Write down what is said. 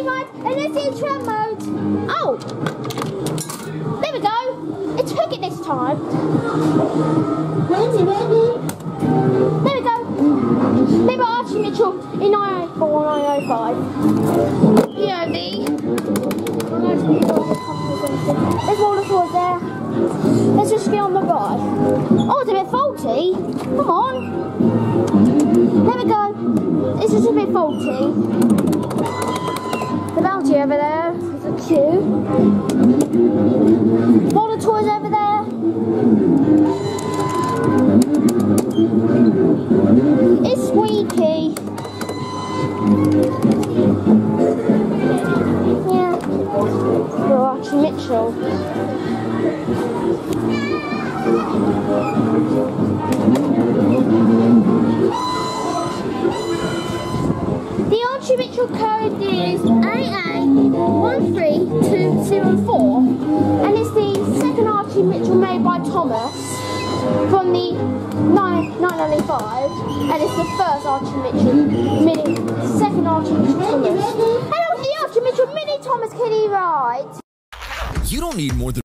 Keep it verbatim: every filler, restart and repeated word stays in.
ride, and let's see the tram mode. Oh! There we go. It took it this time. Ready, ready. There we go. Maybe Archie Mitchell in nine oh four, nine oh five. Yeah, D. There's more towards there. Let's just get on the ride. Oh, it's a bit faulty. Come on. There we go. It's just a bit faulty. The bounty over there. There's a queue. More the toys over there. It's squeaky. Yeah. Well, Archie Mitchell. The Archie Mitchell code is A A one three two zero four, and it's the second Archie Mitchell made by Thomas from the nine ninety-five, and it's the first Archie Mitchell mini, second Archie Mitchell Thomas. And it was the Archie Mitchell mini Thomas kiddie ride. You don't need more than